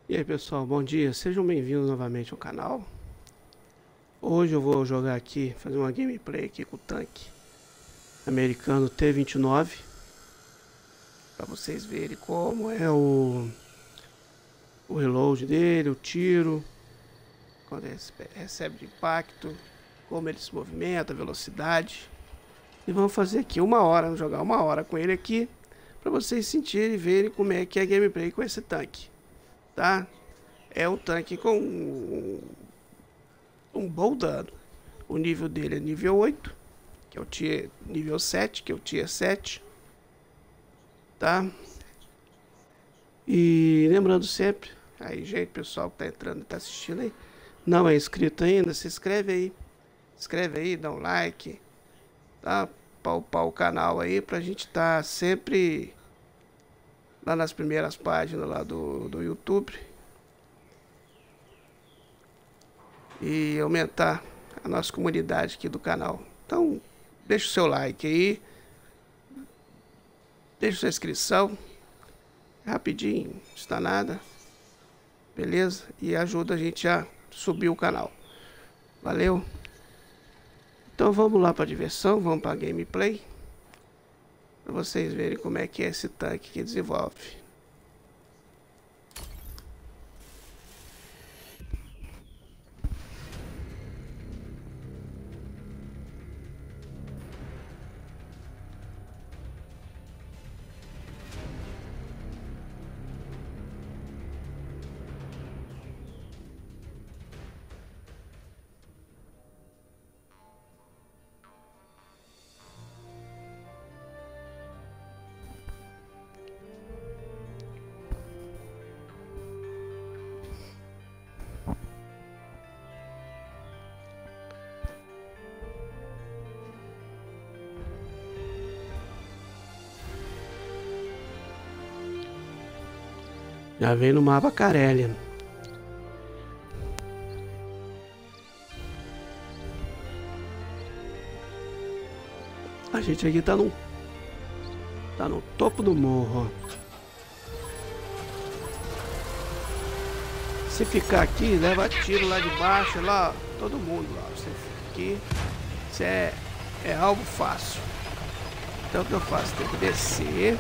E aí pessoal, bom dia, sejam bem-vindos novamente ao canal. Hoje eu vou jogar aqui, fazer uma gameplay aqui com o tanque americano T-29, para vocês verem como é o reload dele, o tiro, quando ele recebe de impacto, como ele se movimenta, a velocidade. E vamos fazer aqui vamos jogar uma hora com ele aqui, para vocês sentirem e verem como é que é a gameplay com esse tanque. Tá? É um tanque com um bom dano. O nível dele é nível 8, que é o tier nível 7, que é o tier 7. Tá? E lembrando sempre, aí gente, pessoal que tá entrando e tá assistindo aí, não é inscrito ainda, se inscreve aí. Inscreve aí, dá um like, tá? Pra o canal aí, pra gente tá sempre lá nas primeiras páginas lá do YouTube. E aumentar a nossa comunidade aqui do canal. Então, deixa o seu like aí. Deixa sua inscrição. Rapidinho, não está nada. Beleza? E ajuda a gente a subir o canal. Valeu? Então vamos lá para a diversão, vamos para a gameplay. Para vocês verem como é que é esse tanque que desenvolve. Já vem no mapa Karelia. A gente aqui tá no topo do morro, ó. Se ficar aqui, leva tiro lá de baixo, lá, ó, todo mundo lá. Você fica aqui, isso é algo fácil. Então o que eu faço? Tem que descer.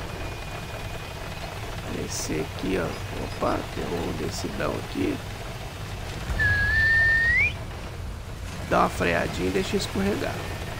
Descer aqui, ó. Opa, tem um descidão aqui. Dá uma freadinha e deixa escorregar.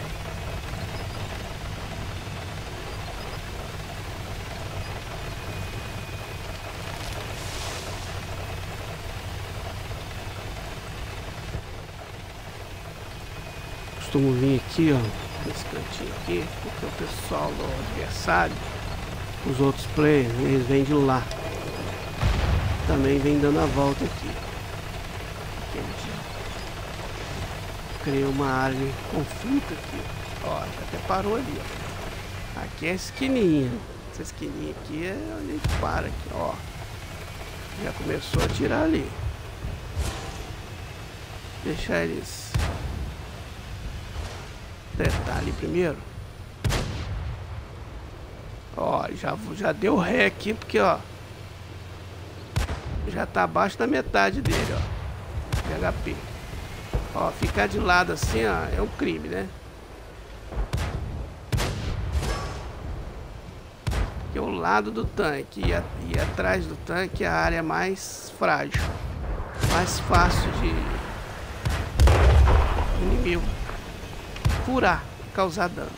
Costumo vir aqui, ó, nesse cantinho aqui, porque o pessoal do adversário, os outros players, eles vêm de lá. Também vem dando a volta aqui. Aqui a gente criou uma área de conflito aqui. Ó, até parou ali, ó. Aqui é a esquininha. Essa esquininha aqui é onde a gente para aqui, ó. Já começou a atirar ali. Deixar eles tretar ali primeiro. Ó, já deu ré aqui, porque, ó, já tá abaixo da metade dele, ó, de HP. Ó, ficar de lado assim, ó, é um crime, né? Porque o lado do tanque e atrás do tanque é a área mais frágil, mais fácil de o inimigo furar, causar dano.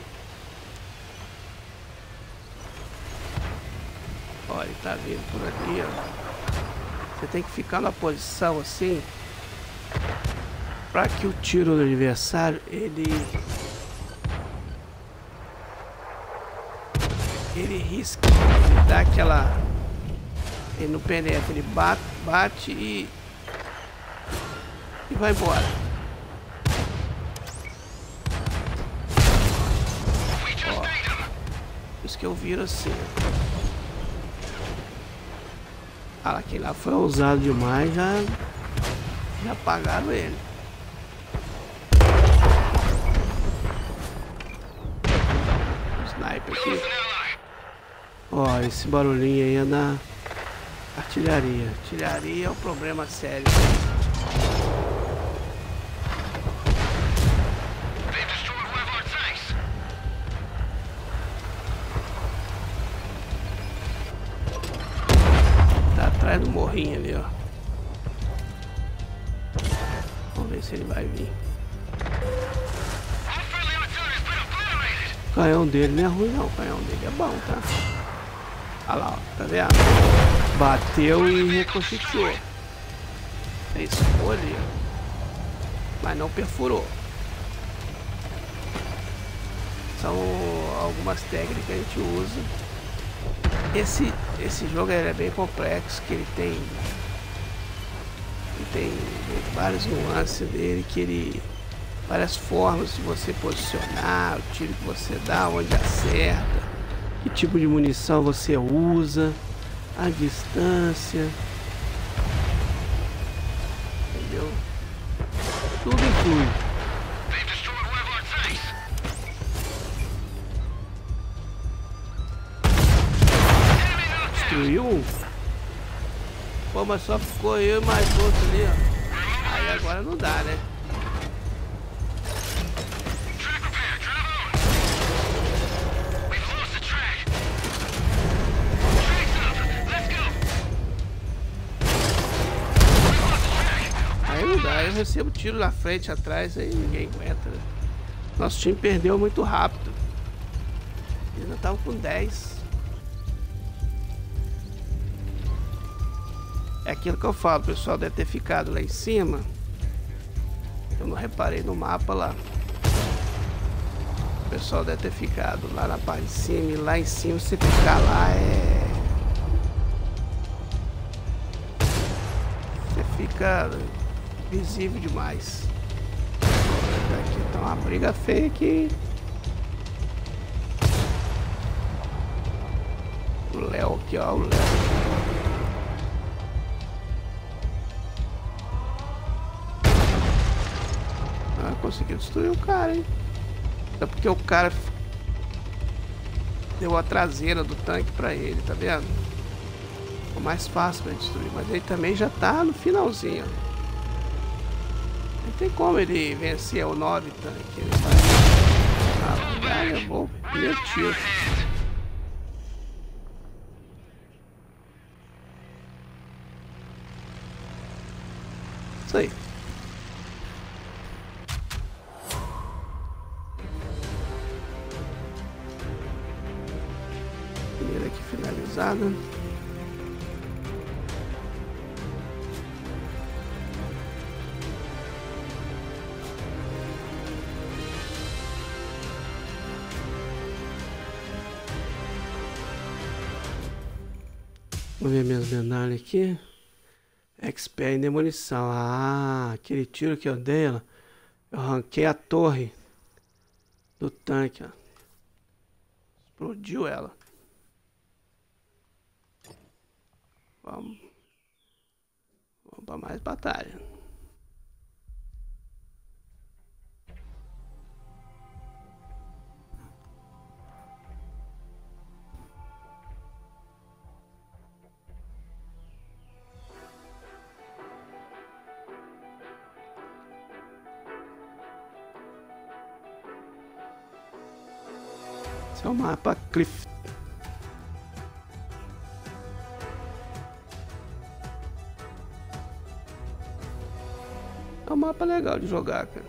Olha, ele tá vindo por ali, ó. Você tem que ficar na posição assim, para que o tiro do adversário ele risque, ele dá aquela, ele não penetra, ele bate e vai embora. Ó, por isso que eu viro assim. Ah, aquele lá foi ousado demais, já apagaram ele. O sniper aqui. Ó, esse barulhinho aí é Artilharia. Artilharia é um problema sério. Tá atrás do morrinho ali, ó. Vamos ver se ele vai vir. O canhão dele não é ruim não, o canhão dele é bom, tá? Olha lá, ó, tá vendo? Bateu e reconstituiu. Riscou ali, mas não perfurou. São algumas técnicas que a gente usa. Esse jogo ele é bem complexo, que ele tem várias nuances dele, que ele várias formas de você posicionar, o tiro que você dá, onde acerta, que tipo de munição você usa, a distância, entendeu? Tudo influi. Destruiu um? Pô, mas só ficou eu e mais outro ali, ó. Aí agora não dá, né? Aí não dá, eu recebo tiro na frente, atrás, aí ninguém aguenta, né? Nosso time perdeu muito rápido. Eles ainda estavam com 10. É aquilo que eu falo, o pessoal deve ter ficado lá em cima. Eu não reparei no mapa lá. O pessoal deve ter ficado lá na parte de cima. E lá em cima, você ficar lá você fica visível demais. Aqui tá uma briga feia aqui. O Léo aqui, ó. O Léo. Conseguiu destruir o cara, hein? É porque o cara deu a traseira do tanque pra ele, tá vendo? Ficou mais fácil pra destruir, mas ele também já tá no finalzinho. Não tem como ele vencer o 9 tanque. Ele vai... eu vou meu tiro. Isso aí. Primeira aqui finalizada. Vou ver minhas medalhas aqui. Expert em demolição. Ah, aquele tiro que eu dei, ó, eu arranquei a torre do tanque, ó. Explodiu ela. Vamos para mais batalha. Esse é o mapa Cliff. É um mapa legal de jogar, cara.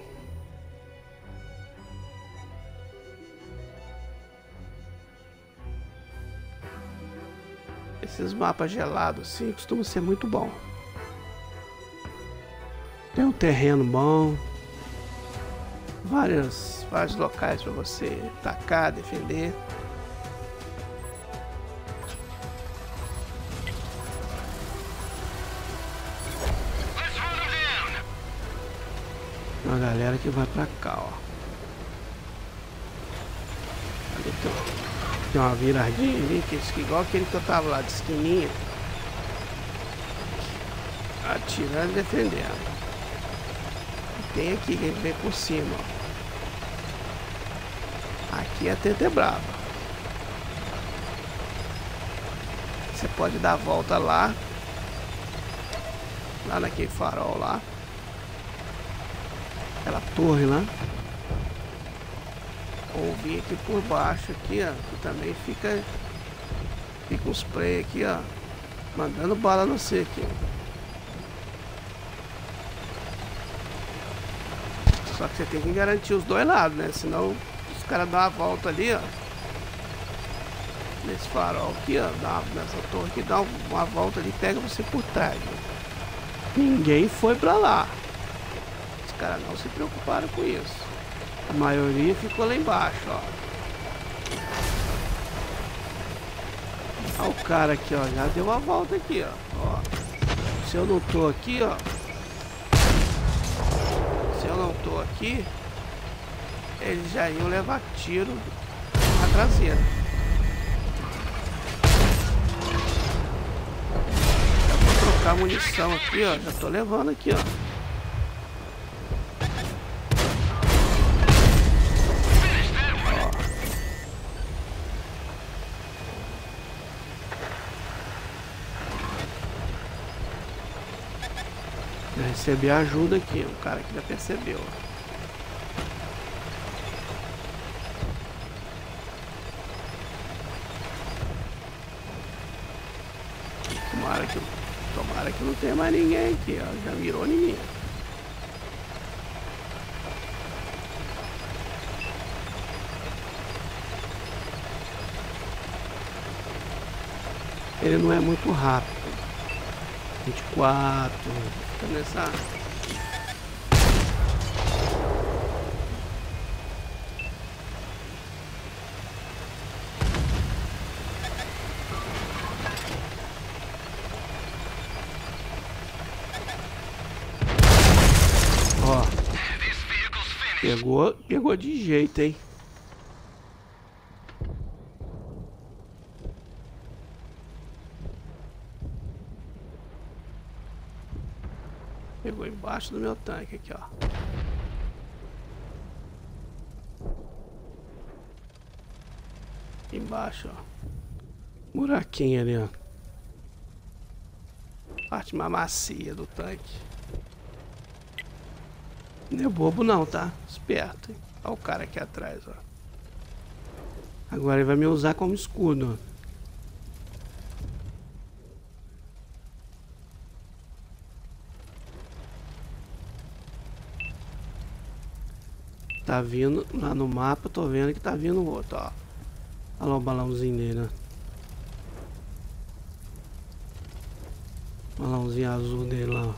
Esses mapas gelados assim costumam ser muito bom. Tem um terreno bom. Vários locais para você atacar, defender. Uma galera que vai pra cá, ó. Ali tem uma viradinha ali, que é igual aquele que eu tava lá de esquininha. Atirando e defendendo. E tem aqui que vem por cima, ó. Aqui a teta é brava. Você pode dar a volta lá Lá naquele farol lá. Aquela torre lá. Ou vir aqui por baixo aqui, ó. Que também fica uns spray aqui, ó. Mandando bala no você aqui. Só que você tem que garantir os dois lados, né? Senão os caras dão uma volta ali, ó. Nesse farol aqui, ó. Nessa torre aqui, dá uma volta ali e pega você por trás. Ó. Ninguém foi pra lá. Os caras não se preocuparam com isso. A maioria ficou lá embaixo, ó. Olha o cara aqui, ó. Já deu uma volta aqui, ó. Se eu não tô aqui, ó. Se eu não tô aqui, eles já iam levar tiro na traseira. Já vou trocar munição aqui, ó. Já tô levando aqui, ó. Recebi ajuda aqui, o cara que já percebeu. Tomara que não tenha mais ninguém aqui, ó. Já mirou em mim. Ele não é muito rápido. 24, fica nessa. Ó, pegou de jeito, hein? Pegou embaixo do meu tanque aqui, ó. Embaixo, ó. Buraquinho ali, ó. Parte mais macia do tanque. Não é bobo não, tá? Esperto, hein? Olha o cara aqui atrás, ó. Agora ele vai me usar como escudo, ó. Tá vindo lá no mapa, tô vendo que tá vindo outro, ó. Olha lá o balãozinho dele, ó. Balãozinho azul dele lá, ó.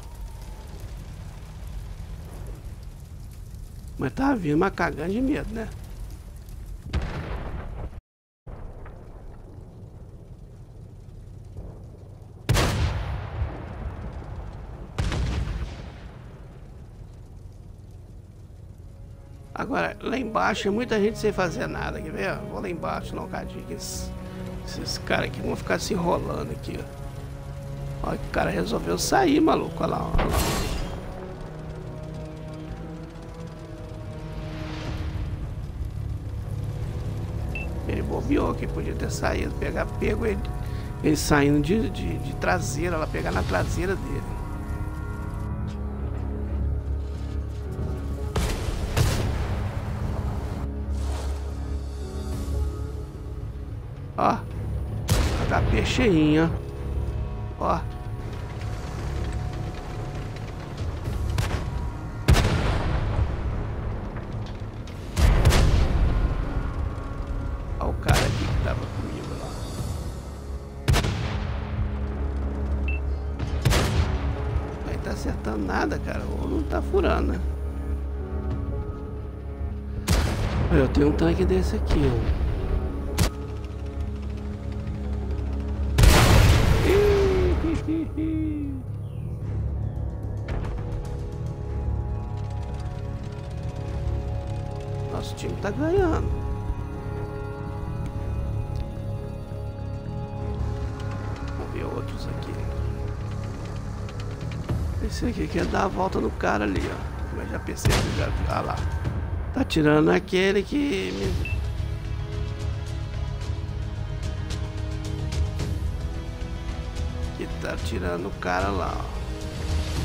Mas tá vindo, mas cagando de medo, né? Agora, lá embaixo é muita gente sem fazer nada, quer ver? Vou lá embaixo, não, cadinho. Esses caras aqui vão ficar se enrolando aqui, ó. Olha que o cara resolveu sair, maluco. Olha lá, olha lá. Ele bobeou, que podia ter saído, pego ele saindo de traseira, ela pegar na traseira dele. Ó, HP cheinho, ó. Ó o cara aqui que tava comigo lá. Não tá acertando nada, cara. Ou não tá furando, né? Eu tenho um tanque desse aqui, ó. Nosso time tá ganhando. Vamos ver outros aqui. Esse aqui quer dar a volta no cara ali, ó. Mas já percebi, já vi. Ah lá. Tá tirando aquele que tá tirando o cara lá, ó.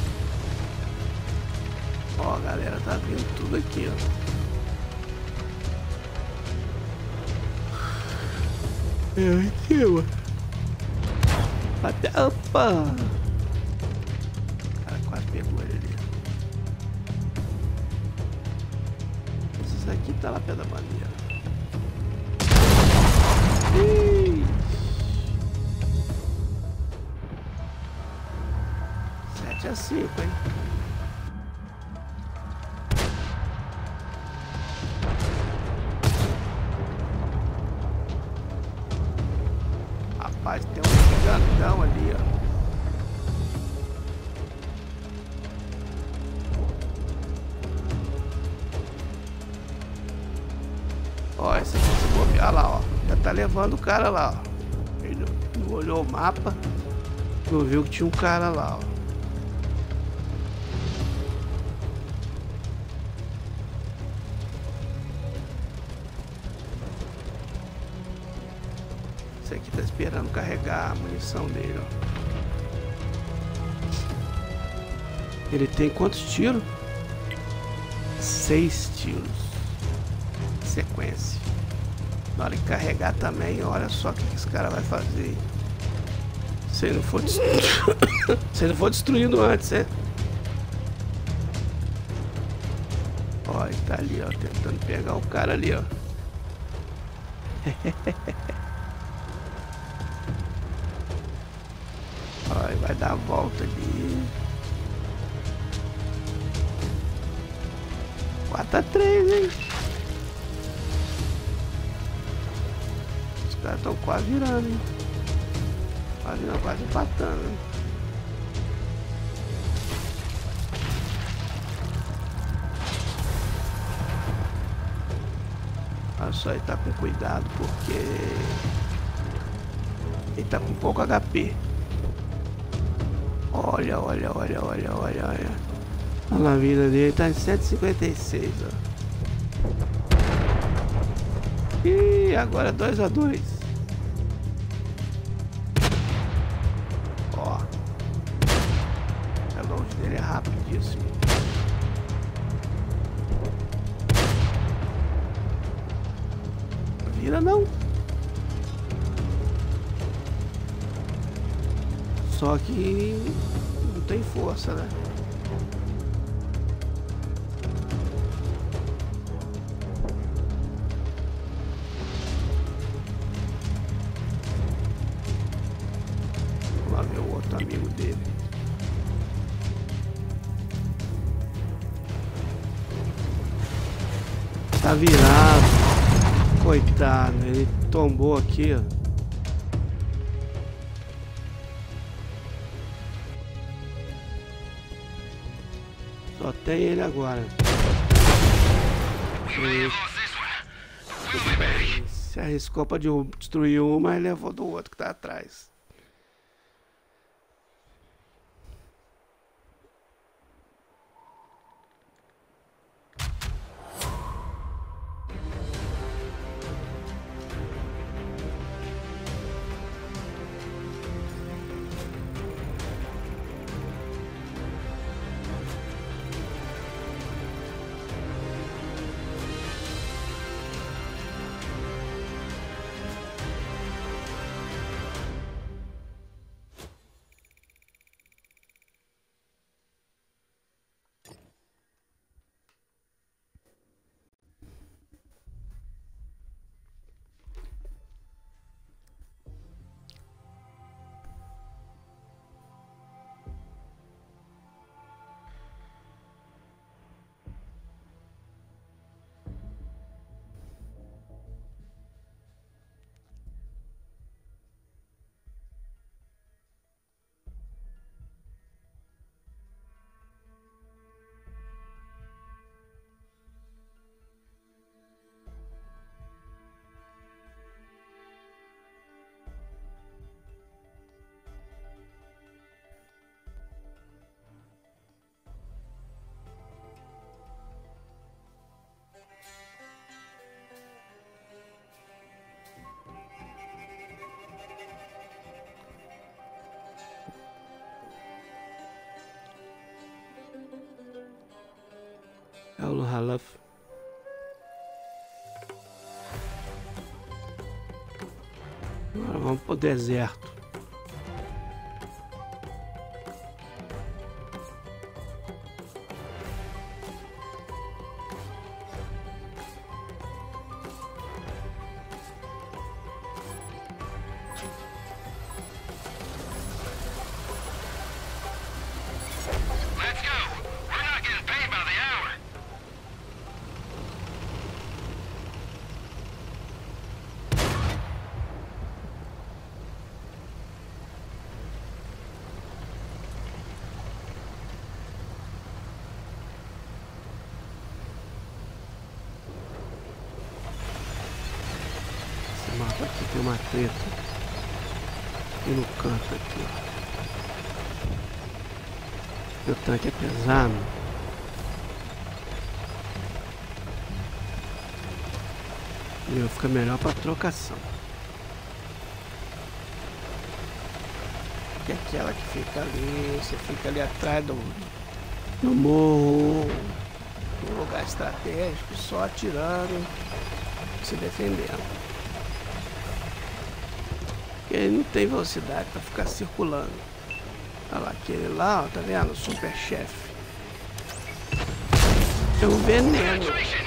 Ó, a galera tá vindo tudo aqui, ó. Eu em cima. Até, opa! O cara quase pegou ele ali. Esse aqui tá lá perto da bandeira. Ih! 7-5, hein? Rapaz, tem um gigantão ali, ó. Ó, esse aqui se bobear lá, ó. Já tá levando o cara lá, ó. Ele não olhou o mapa, não viu que tinha um cara lá, ó. Esse aqui tá esperando carregar a munição dele, ó. Ele tem quantos tiros? 6 tiros. Sequência. Na hora de carregar também, olha só o que esse cara vai fazer. Se ele não for se ele for destruindo antes, é? Ó, ele tá ali, ó, tentando pegar o cara ali, ó. Ó, ele vai dar a volta ali. 4-3, hein? Os caras estão quase virando, hein? Quase não, quase empatando, hein? Olha só, ele tá com cuidado porque ele tá com pouco HP. Olha, olha, olha, olha, olha, olha. A vida dele tá em 156, ó. E agora 2-2. Ó. O relógio dele é rapidíssimo. Vira não. Só que não tem força, né? Vamos lá ver o outro amigo dele. Tá virado. Coitado, ele tombou aqui, ó. Só tem ele agora. Se arriscou pra destruir um, mas levou do outro que tá atrás. Caiu no Halaf. Agora vamos pro deserto. Mapa aqui tem uma treta aqui no canto aqui, ó. O tanque é pesado. E fica melhor para trocação. Que é aquela que fica ali, você fica ali atrás do morro, num lugar estratégico, só atirando, se defendendo. Ele não tem velocidade para ficar circulando. Olha lá, aquele lá, ó, tá vendo? Super chefe. É um veneno.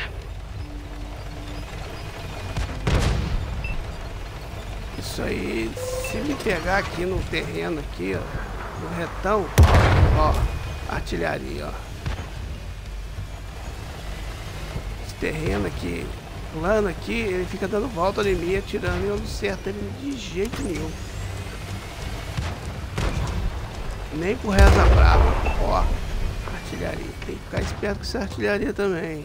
Isso aí, se me pegar aqui no terreno aqui, ó, no retão, ó, artilharia, ó. Esse terreno aqui, plano aqui, ele fica dando volta em mim, atirando e eu não acerto ele de jeito nenhum. Nem por reza brava. Ó, artilharia. Tem que ficar esperto com essa artilharia também.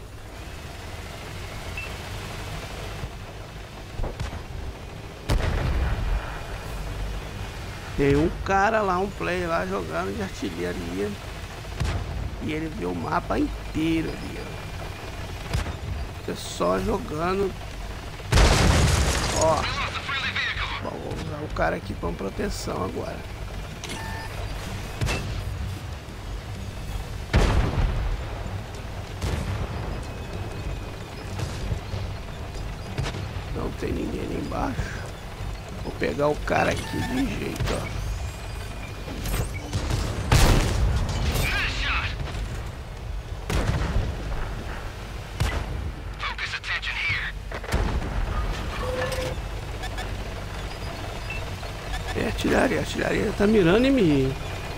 Tem um cara lá, um player lá jogando de artilharia. E ele viu o mapa inteiro ali, ó. Só jogando. Ó. Bom, vou usar o cara aqui como proteção agora. Não tem ninguém ali embaixo. Vou pegar o cara aqui de jeito, ó. A artilharia tá mirando em mim.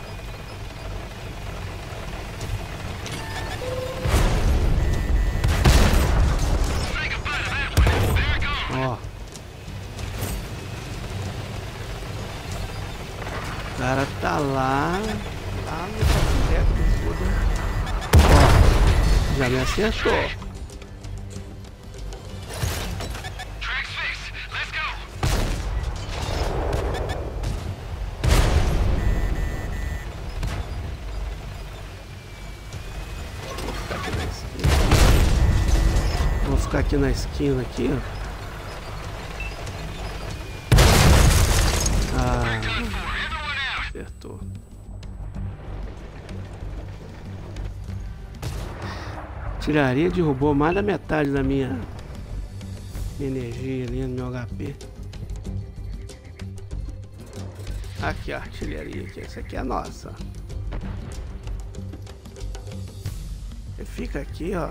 Ó. O cara tá lá no capilete do escudo. Ó, já me acertou. Vou ficar aqui na esquina aqui, ó. Ah, acertou. Artilharia derrubou mais da metade da minha energia ali no meu HP. Aqui a artilharia aqui, essa aqui é a nossa. Você fica aqui, ó.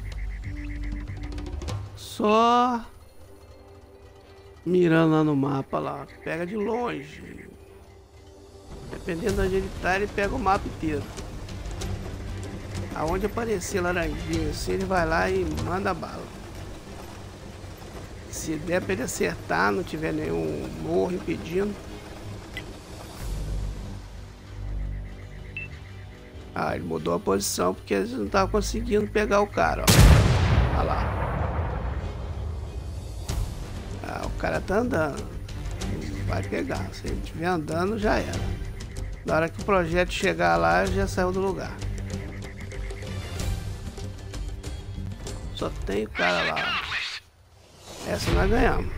Só mirando lá no mapa lá. Pega de longe. Dependendo de onde ele tá, ele pega o mapa inteiro. Aonde aparecer laranjinha assim, ele vai lá e manda bala. Se der pra ele acertar, não tiver nenhum morro impedindo. Ah, ele mudou a posição porque eles não estavam conseguindo pegar o cara, ó. Olha lá. Ah, o cara tá andando. Não vai pegar. Se ele estiver andando, já era. Na hora que o projeto chegar lá, já saiu do lugar. Só tem o cara lá. Essa nós ganhamos.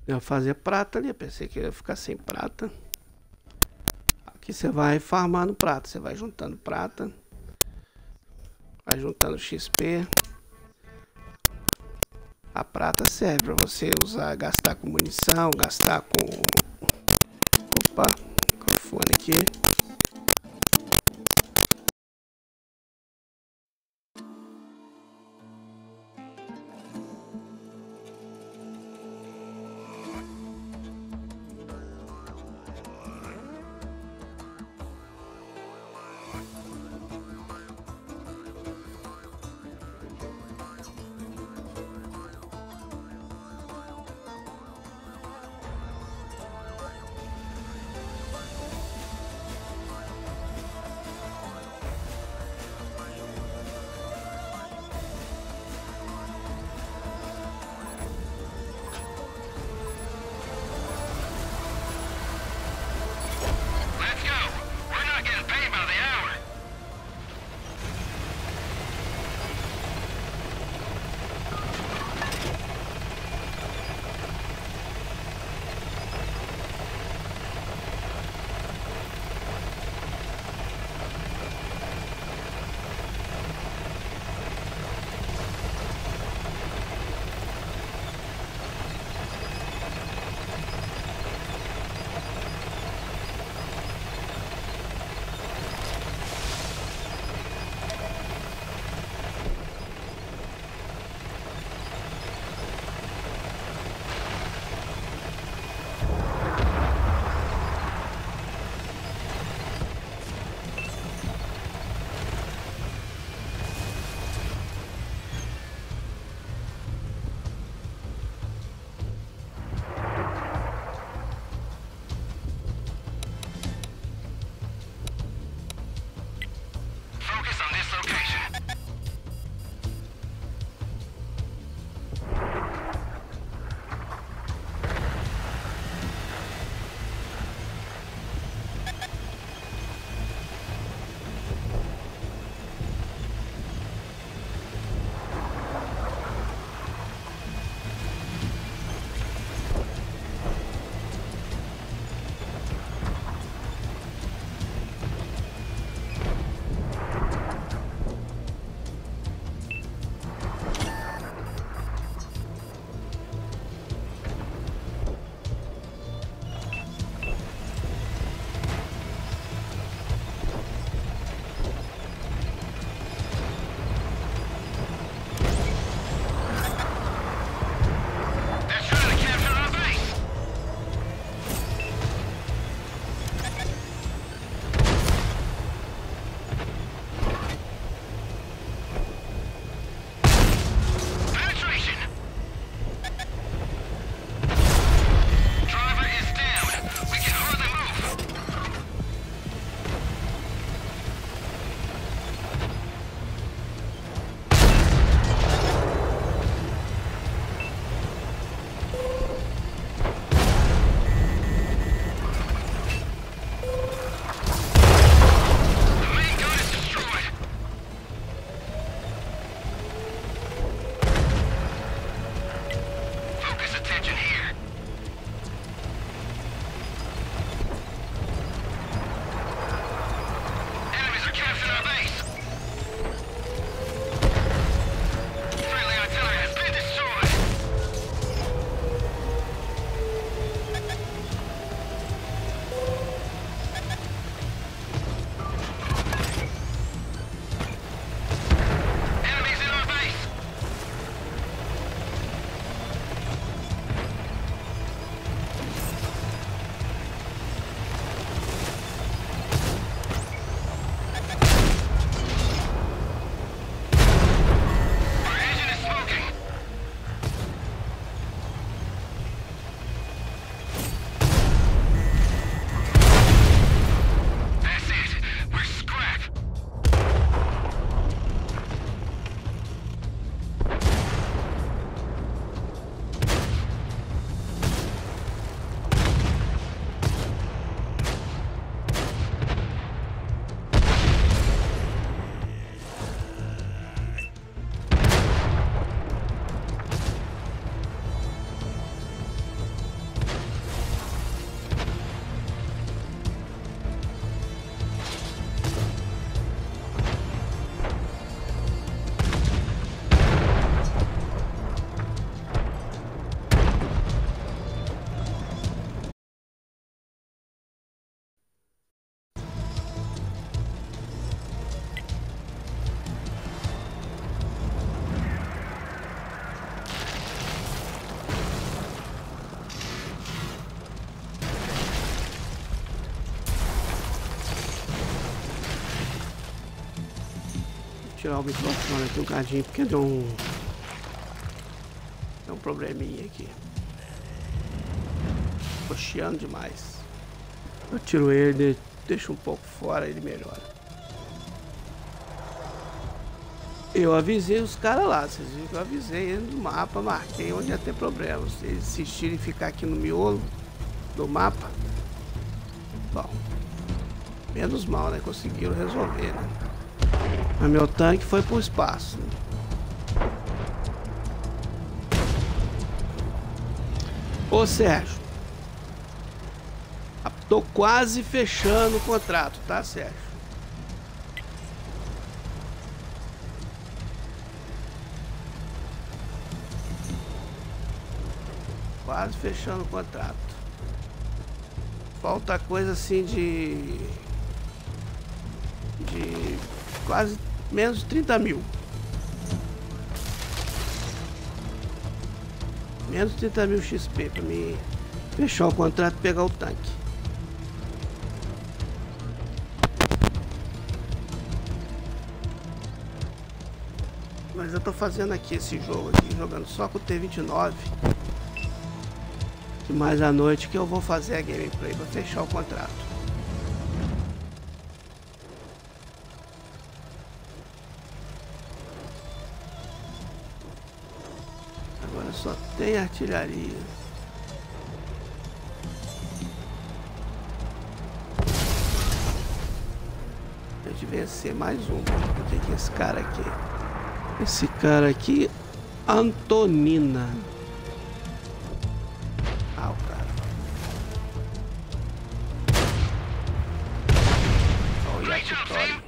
Eu ia fazer prata ali, eu pensei que ia ficar sem prata. Aqui você vai farmando prata, você vai juntando prata. Vai juntando XP. A prata serve para você usar, gastar com munição, gastar com... Opa, microfone aqui. tirar o microfone aqui um cadinho, porque deu um probleminha aqui. Tô chiando demais. Eu tiro ele, deixo um pouco fora, ele melhora. Eu avisei os caras lá, vocês viram que eu avisei eles no mapa, marquei onde ia ter problemas. Se eles insistirem em ficar aqui no miolo do mapa, bom, menos mal, né? Conseguiram resolver, né? Mas meu tanque foi pro espaço, né? Ô Sérgio, tô quase fechando o contrato, tá, Sérgio? Quase fechando o contrato. Falta coisa assim de quase menos de 30 mil. Menos de 30 mil XP pra mim fechar o contrato e pegar o tanque. Mas eu tô fazendo aqui esse jogo aqui, jogando só com o T29. E mais à noite que eu vou fazer a gameplay pra fechar o contrato. Agora só tem artilharia. Tem que vencer mais um. O que é esse cara aqui? Esse cara aqui, Antonina. Ah, o cara. Olha o Yakitori.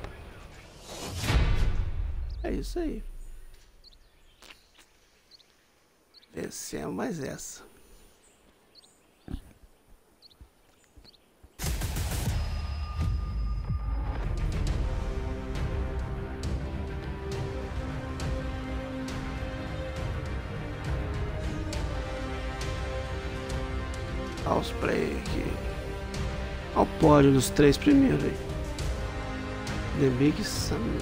É isso aí. Vencemos mais essa. Olha os play aqui. Olha o pódio dos 3 primeiros aí. The Big Sadui.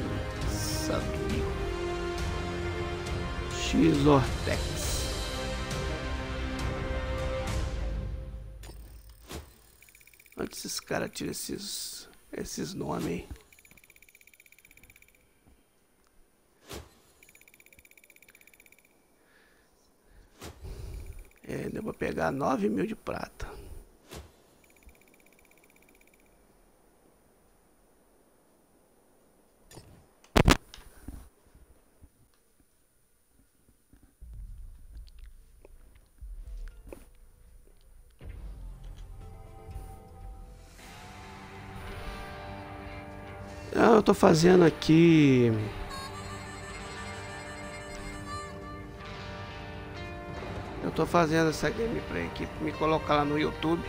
X-Ortex. Onde esses caras tiram esses nomes aí? É, deu pra pegar 9 mil de prata. Eu tô fazendo aqui. Eu tô fazendo essa gameplay aqui pra me colocar lá no YouTube.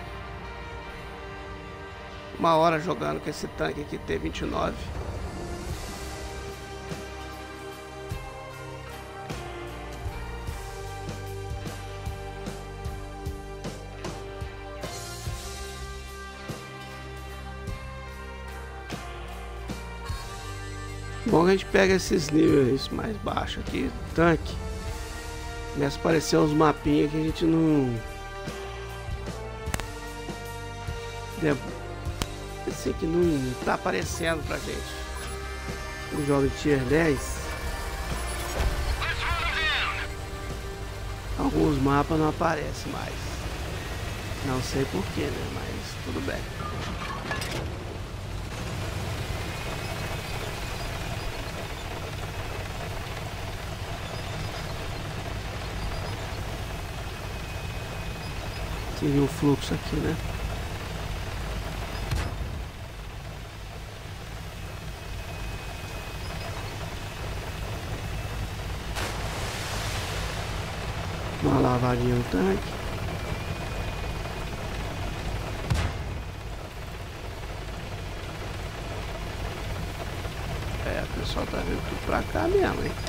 1 hora jogando com esse tanque aqui T29. Bom que a gente pega esses níveis mais baixos aqui, tanque. Começa a aparecer uns mapinhas que a gente não... Esse aqui não tá aparecendo pra gente. Um jogo de tier 10. Alguns mapas não aparecem mais. Não sei porquê, né? Mas tudo bem. Seguir o fluxo aqui, né? Uma lavadinha no tanque. É, o pessoal tá vindo tudo pra cá mesmo, hein?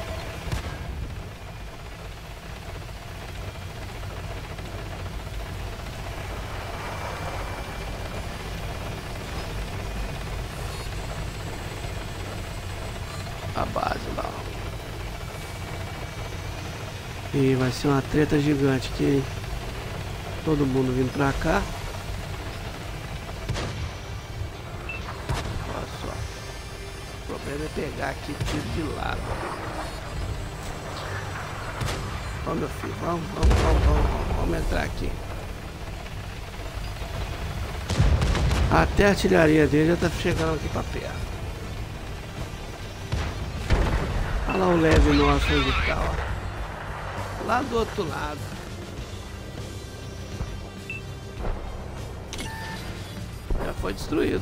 E vai ser uma treta gigante aqui. Todo mundo vindo pra cá. Olha só. O problema é pegar aqui tiro de lado. Vamos, meu filho. Vamos entrar aqui. Até a artilharia dele já tá chegando aqui pra perto. Olha lá o leve nosso onde tá, ó. Lá do outro lado. Já foi destruído.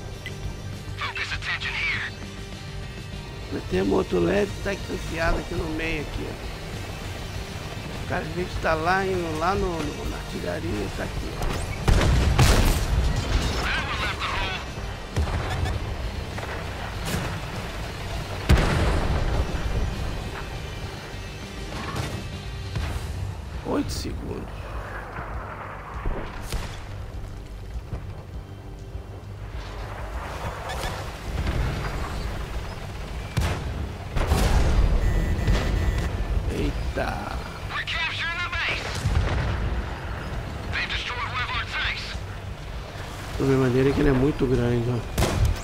Mas temos outro leve que tá aqui enfiado aqui no meio aqui, ó. O cara, a gente tá lá indo lá na artilharia, tá aqui, ó. Segundos. Eita. Da mesma maneira que ele é muito grande, ó.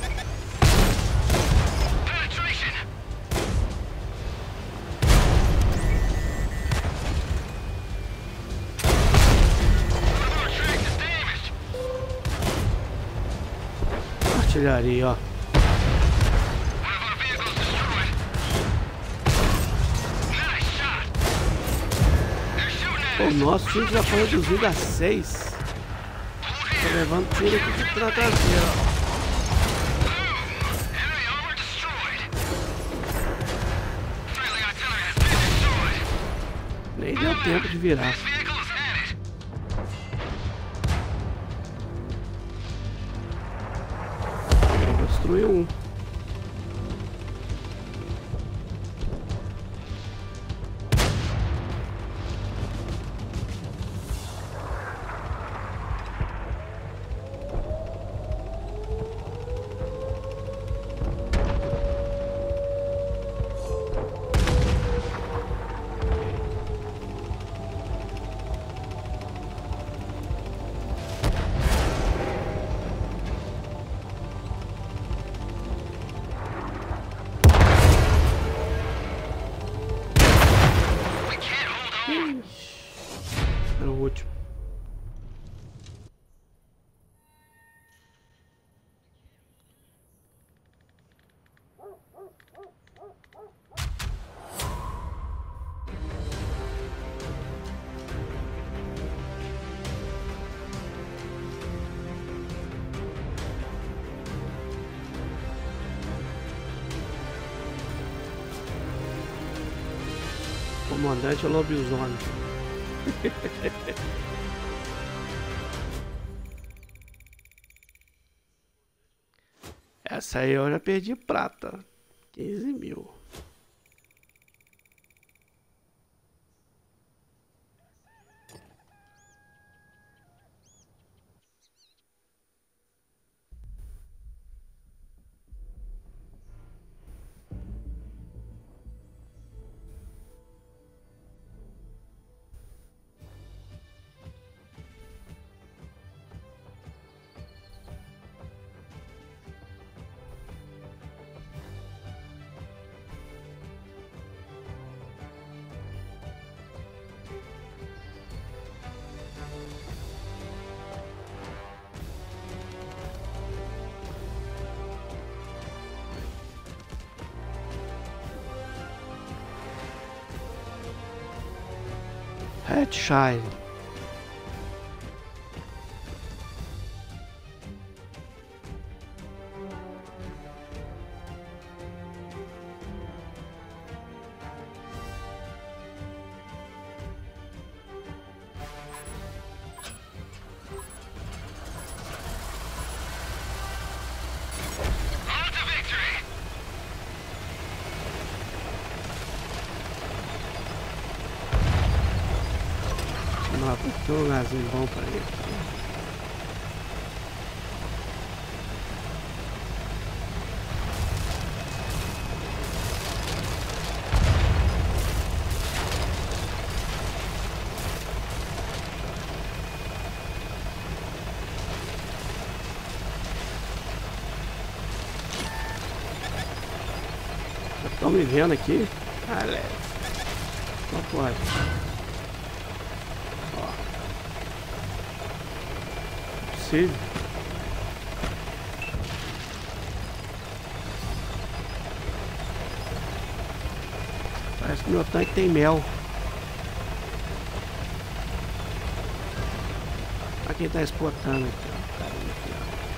Artilharia, ó. O nosso time já foi reduzido a 6. Tô levando tiro aqui de traseira, ó. Nem deu tempo de virar. Destruiu um. Era o último. Comandante é lobisomem. Essa aí eu já perdi prata. 15 mil. Headshine. Tem um lugarzinho bom pra ele. estão me vendo aqui. Ah, leve. Não pode. Ó. Não é possível. Parece que meu tanque tem mel. Olha quem tá exportando aqui, ó. Caramba, aqui,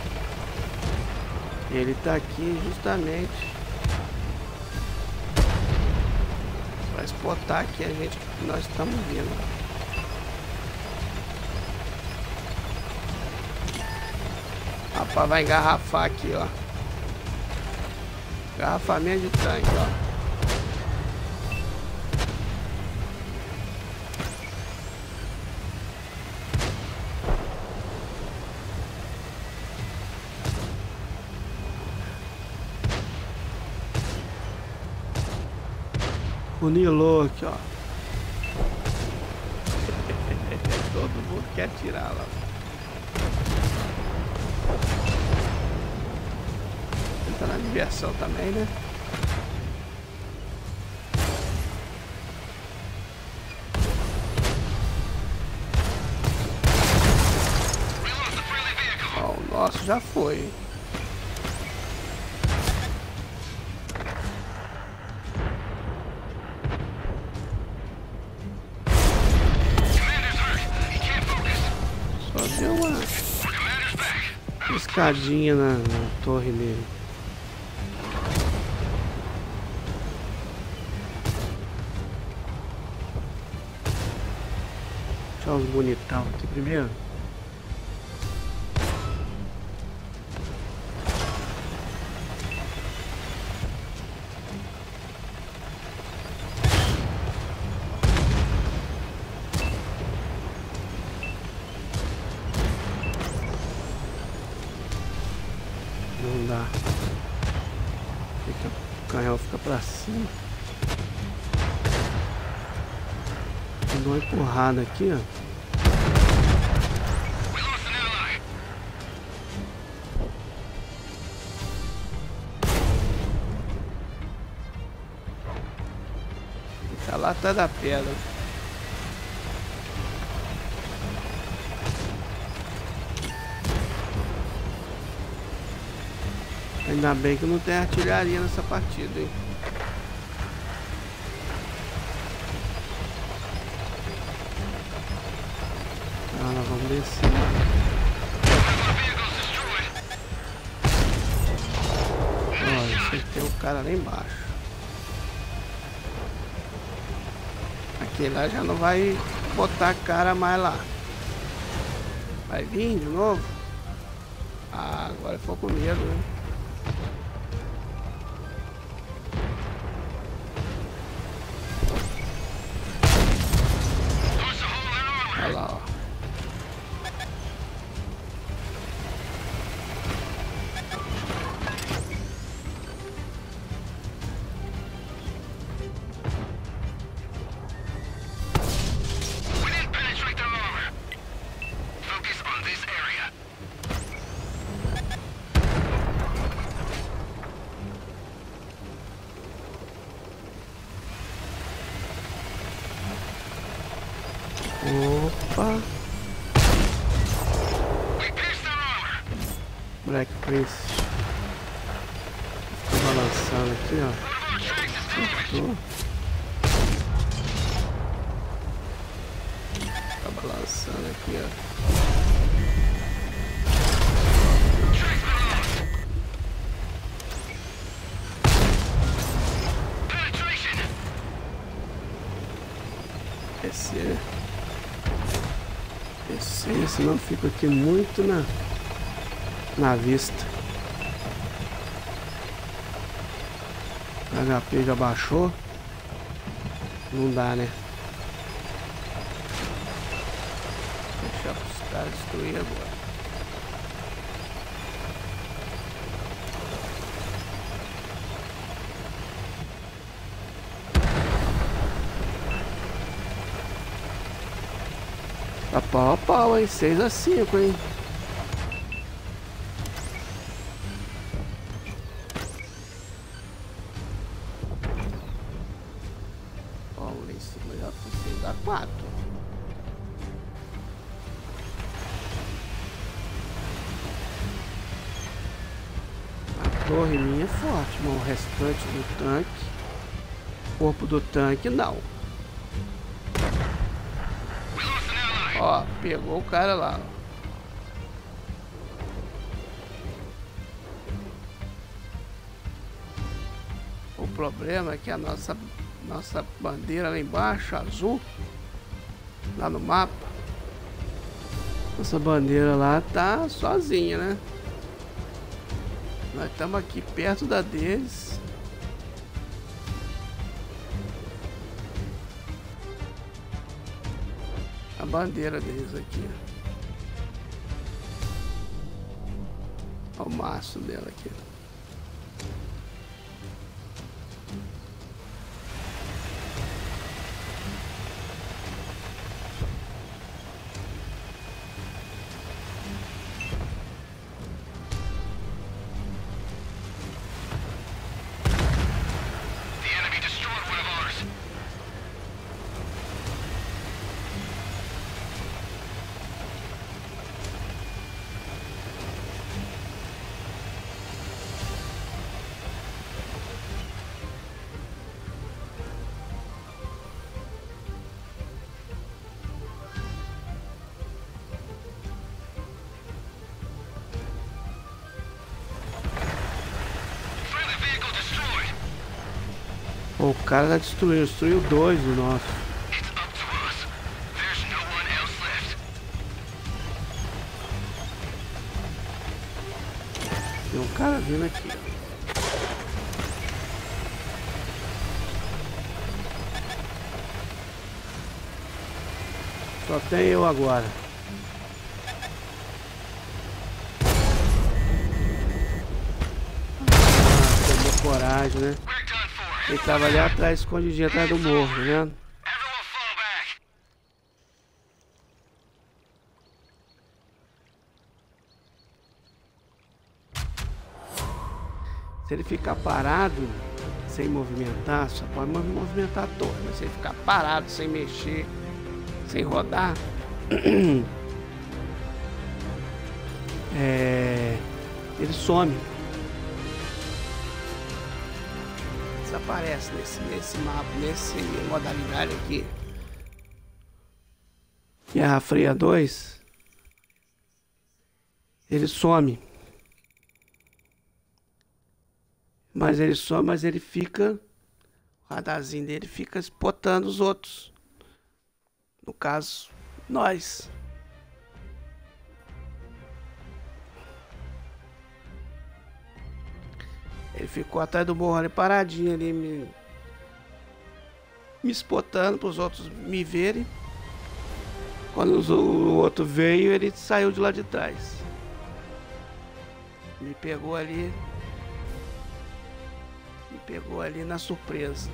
ó. Ele tá aqui justamente para exportar aqui a gente que nós estamos vendo. Rapaz, vai engarrafar aqui, ó. Engarrafamento de tanque, ó. Funilou aqui, ó. Todo mundo quer tirar lá. Tá na diversão também, né? Ó, o nosso já foi. Deu uma piscadinha na torre dele. Deixa os bonitão aqui primeiro. Não dá. O canhão fica pra cima. Dá uma empurrada aqui, ó. Fica lá atrás da pedra. Ainda bem que não tem artilharia nessa partida, hein? Ah, nós vamos descer. Olha, você tem um cara lá embaixo. Aquele lá já não vai botar a cara mais lá. Vai vir de novo? Ah, agora ficou com medo, né? Olha lá, ó. Opa! Black Prince fica balançando aqui, ó. Acertou. Fica balançando aqui, ó. Descer, senão fica aqui muito na vista. O HP já baixou. Não dá, né? Deixar os caras destruir agora. Tá pau a pau, hein? 6-5, hein? Ó, lá em cima já fosse dar 4. A torre minha é forte, mas o restante do tanque, o corpo do tanque não. Ó, pegou o cara lá, ó. O problema é que a nossa bandeira lá embaixo, azul, lá no mapa, nossa bandeira lá tá sozinha, né? Nós estamos aqui perto da deles. A bandeira deles aqui. Olha o maço dela aqui. Pô, o cara tá destruiu 2 do nosso. Tem um cara vindo aqui. Só tem eu agora. Tomou coragem, né? Ele tava ali atrás, escondidinho atrás do morro, tá vendo? Se ele ficar parado, sem movimentar, só pode movimentar a torre. Mas se ele ficar parado, sem mexer, sem rodar, ele some. Desaparece nesse mapa, nesse modalidade aqui. Guerra Fria 2, ele some. Mas ele some, mas ele fica, o radarzinho dele fica spotando os outros. No caso, nós. Ele ficou atrás do morro ali, paradinho ali, me spotando para os outros me verem. Quando o outro veio, ele saiu de lá de trás. Me pegou ali na surpresa.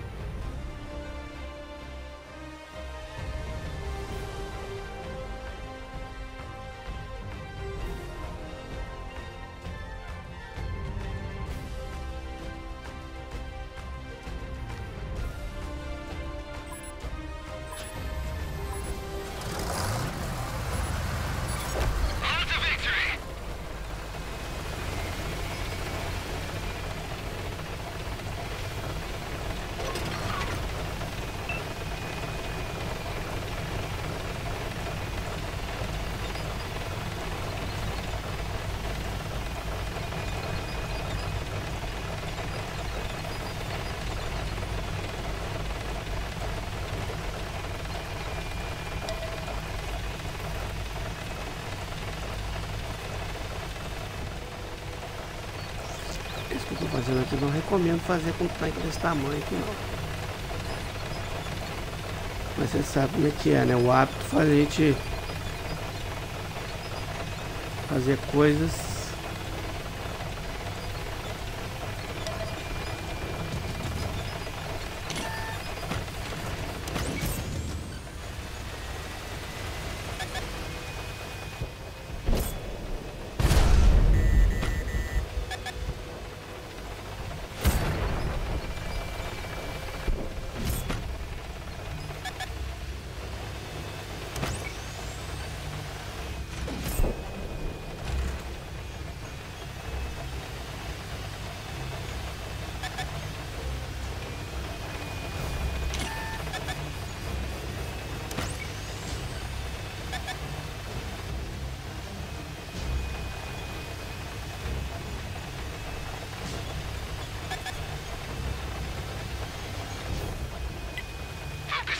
Isso que eu tô fazendo aqui, não recomendo fazer com tanque desse tamanho aqui não. Mas você sabe como é que é, né? O hábito faz a gente fazer coisas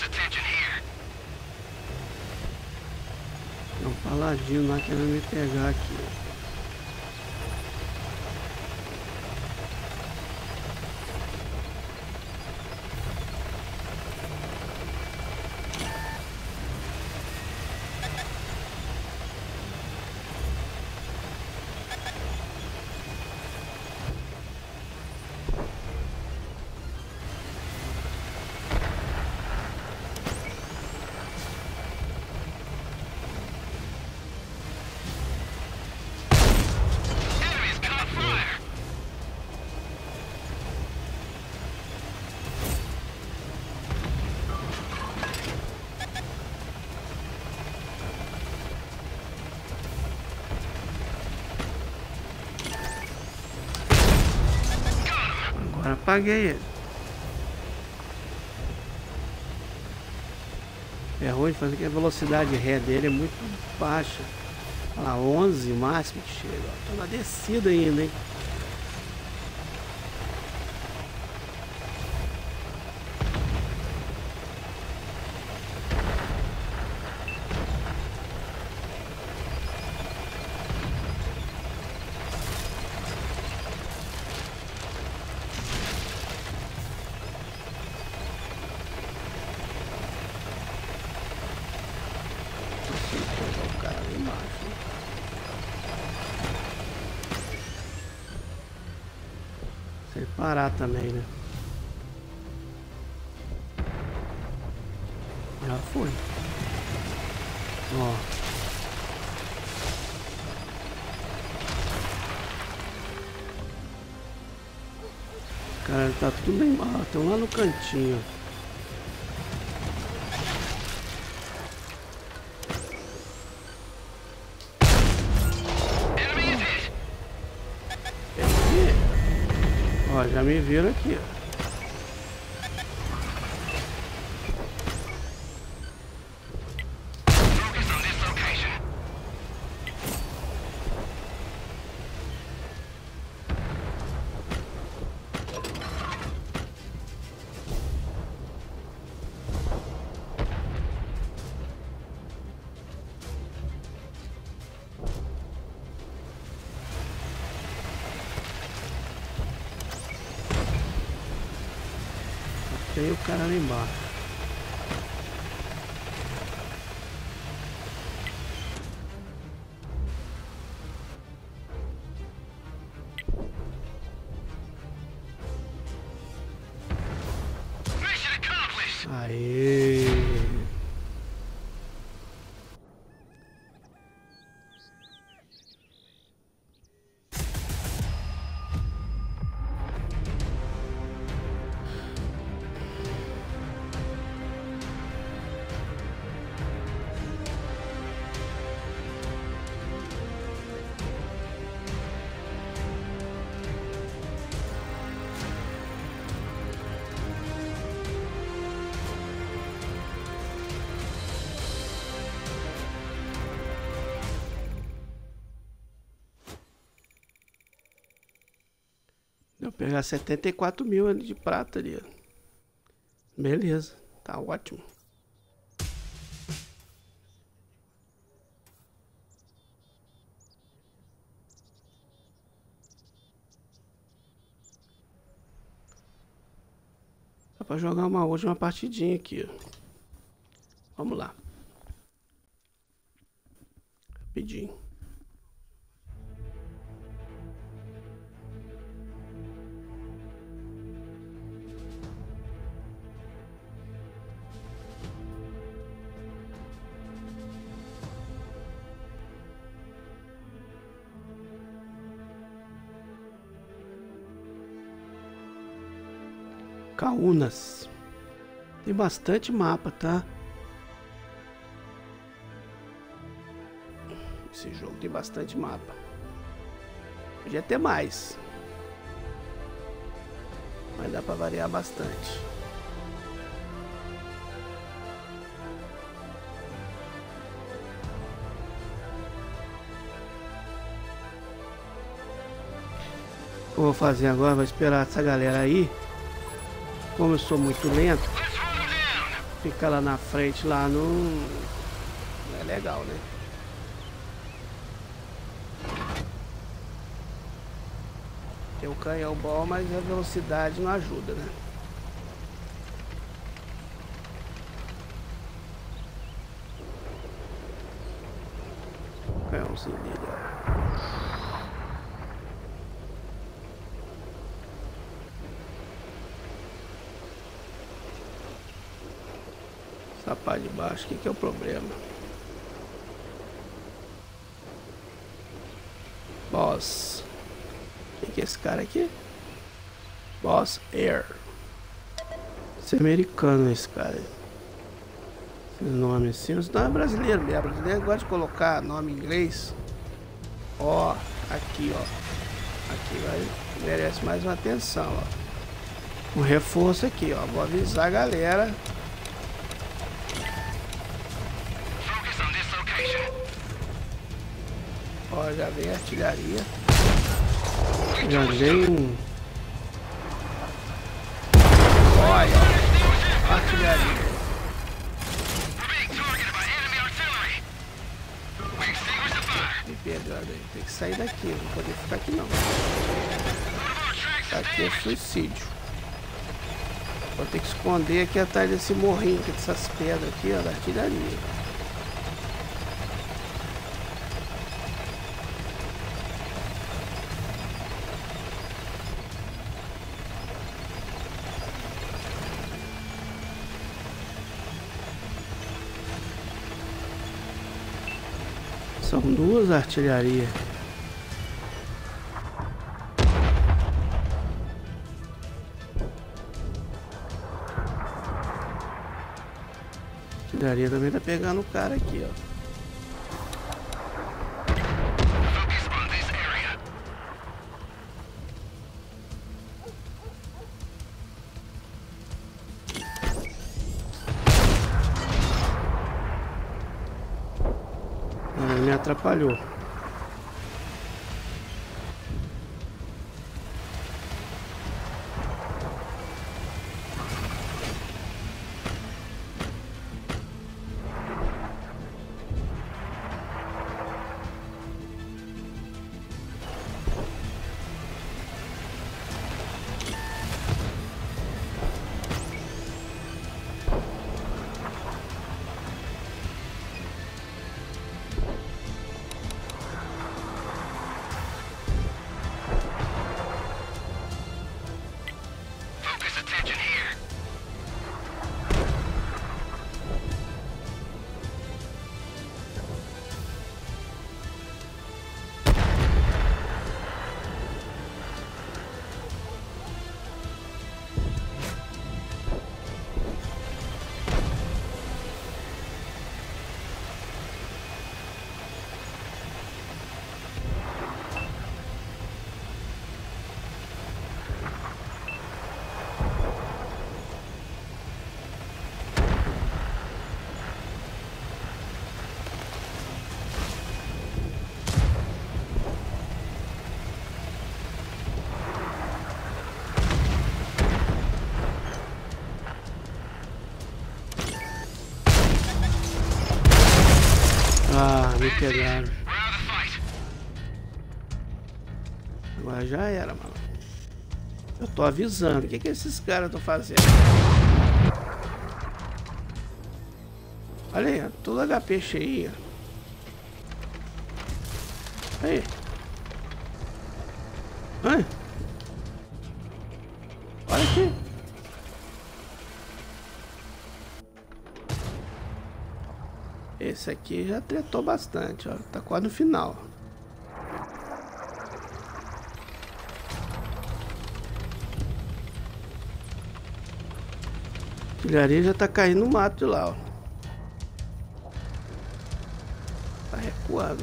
É um paladino lá querendo me pegar aqui. Apaguei ele. É ruim fazer que a velocidade ré dele é muito baixa. Olha lá, 11 máximo que chega. Tô na descida ainda, hein? O cara lá embaixo. Se ele parar também, né? Já foi. Ó. Cara, tá tudo lá embaixo. Estão lá no cantinho. Ó, já me viram aqui, ó. Tem o cara lá embaixo. Aê! Deu pegar 74 mil ali de prata ali. Beleza, tá ótimo. Dá pra jogar uma última partidinha aqui. Vamos lá. Rapidinho. Kaunas. Tem bastante mapa, tá? Esse jogo tem bastante mapa. Podia ter mais. Mas dá pra variar bastante. O que eu vou fazer agora? Vou esperar essa galera aí. Como eu sou muito lento, Ficar lá na frente, lá não é legal, né? Tem um canhão bom, mas a velocidade não ajuda, né? Canhãozinho dele, ó. Essa parte de baixo, o que é o problema? Boss. O que é esse cara aqui? Boss Air. Esse é americano, esse cara. Esse nome assim. Esse não é brasileiro mesmo. Brasileiro gosta de colocar nome em inglês. Ó, aqui, ó. Aqui vai, merece mais uma atenção, ó. Um reforço aqui, ó. Vou avisar a galera. Ó, já vem artilharia. Já vem. Olha, ó. Artilharia. Me pegando aí. Tem que sair daqui. Não vou poder ficar aqui não. Aqui é suicídio. Vou ter que esconder aqui atrás desse morrinho, aqui dessas pedras aqui, ó, da artilharia. São duas artilharias. A artilharia também tá pegando o cara aqui, ó. Me atrapalhou. Ah, me pegaram. Agora já era, mano. Eu tô avisando. O que esses caras estão fazendo? Olha aí, tudo HP cheio. Aí. Ai. Olha aqui. Esse aqui já tretou bastante, ó. Tá quase no final. A artilharia já tá caindo no mato de lá, ó. Tá recuando.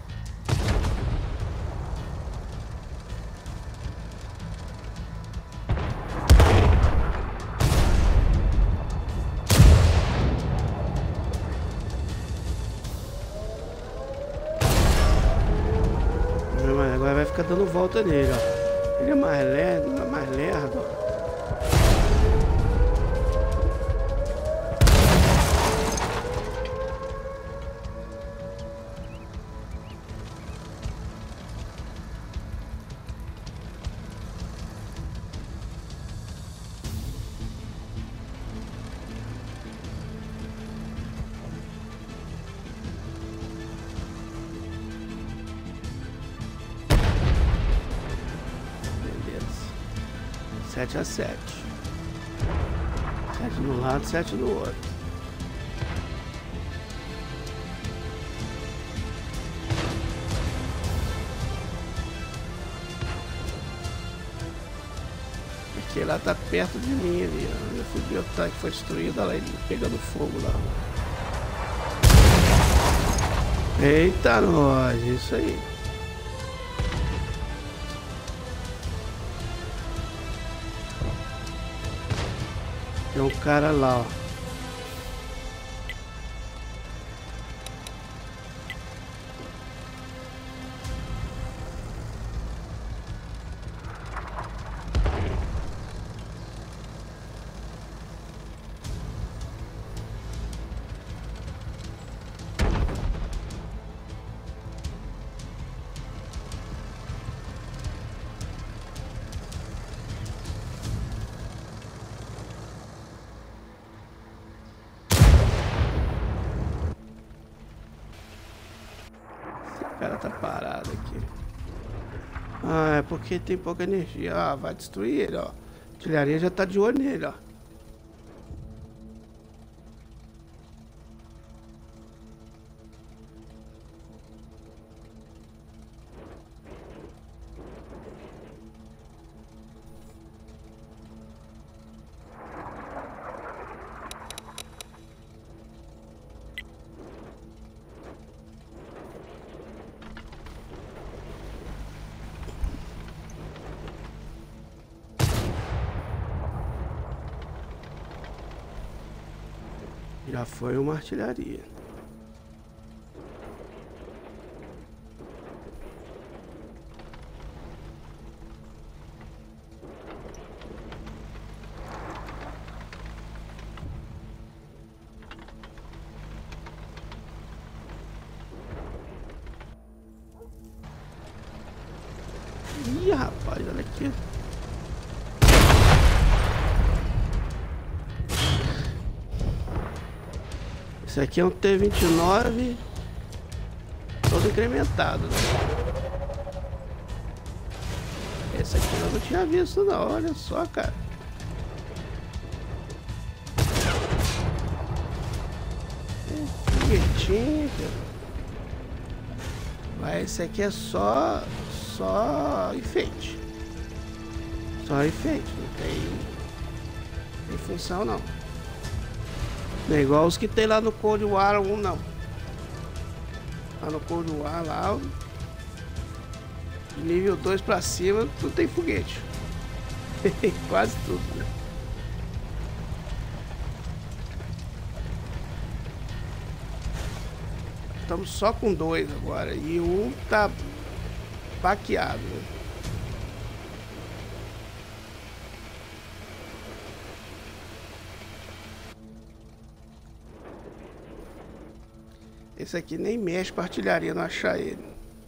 Agora vai ficar dando volta nele, ó. Ele é mais lerdo, ó. 7-7. 7 no lado, 7 no outro. Porque lá tá perto de mim ali, ó. Eu fui ver o tanque foi destruído, olha lá ele pegando fogo lá. Eita nós, isso aí. Tem um cara lá, ó. O cara tá parado aqui. Ah, é porque tem pouca energia. Ah, vai destruir ele, ó. A artilharia já tá de olho nele, ó. Já foi uma artilharia. Ih, rapaz, olha aqui. Esse aqui é um T-29 todo incrementado, né? Esse aqui eu não tinha visto não, olha só, cara. Foguetinho, cara. Mas esse aqui é só enfeite. Só enfeite, não tem função não. Não é igual os que tem lá no Cold War 1 não. Lá no Cold War lá, de nível 2 pra cima, tudo tem foguete. Quase tudo, né? Estamos só com 2 agora. E um tá baqueado, né? Esse aqui nem mexe com a artilharia, não achar ele.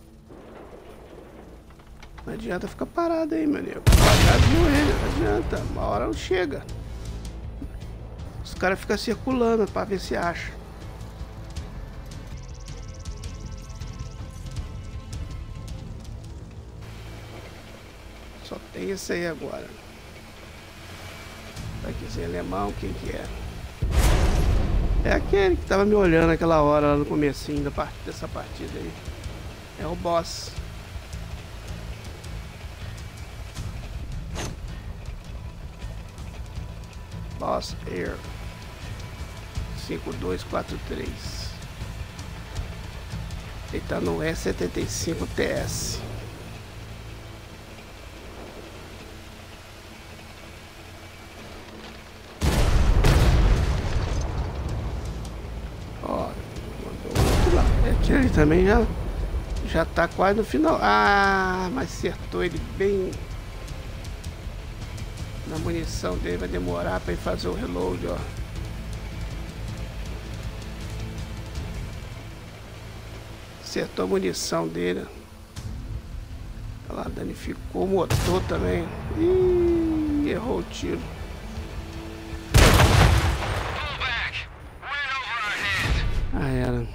Não adianta ficar parado aí, meu nego. Parado de morrer, não adianta. Uma hora não chega. Os caras ficam circulando pra ver se acha. Só tem esse aí agora. Tanquezinho alemão, quem que é? É aquele que tava me olhando aquela hora lá no comecinho dessa partida aí. É o boss. Boss Air 5243. Ele tá no E75 TS. Ó, mandou outro lá. Aquele também já tá quase no final. Ah, mas acertou ele bem. A munição dele vai demorar para ele fazer o reload, ó. Acertou a munição dele. Olha lá, danificou o motor também. Ih, errou o tiro. Ah, era.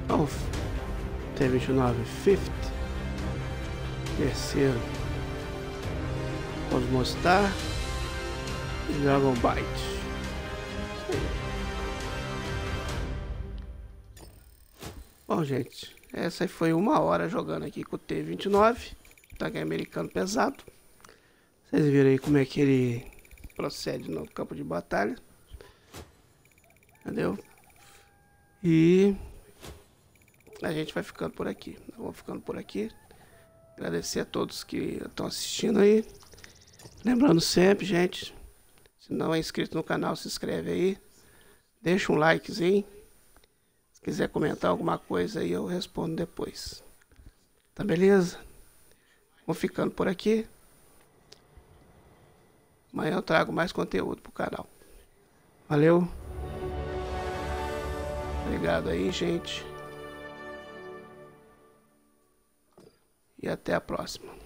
Oh, T29 Fifth. Terceiro, Cosmostar e Dragon Bite. Bom, gente, essa aí foi 1 hora jogando aqui com o T29, tanque americano pesado. Vocês viram aí como é que ele procede no campo de batalha. Entendeu? E a gente vai ficando por aqui. Eu vou ficando por aqui. Agradecer a todos que estão assistindo aí. Lembrando sempre, gente, se não é inscrito no canal, se inscreve aí. Deixa um likezinho. Se quiser comentar alguma coisa aí, eu respondo depois. Tá beleza? Vou ficando por aqui. Amanhã eu trago mais conteúdo pro canal. Valeu. Obrigado aí, gente. E até a próxima.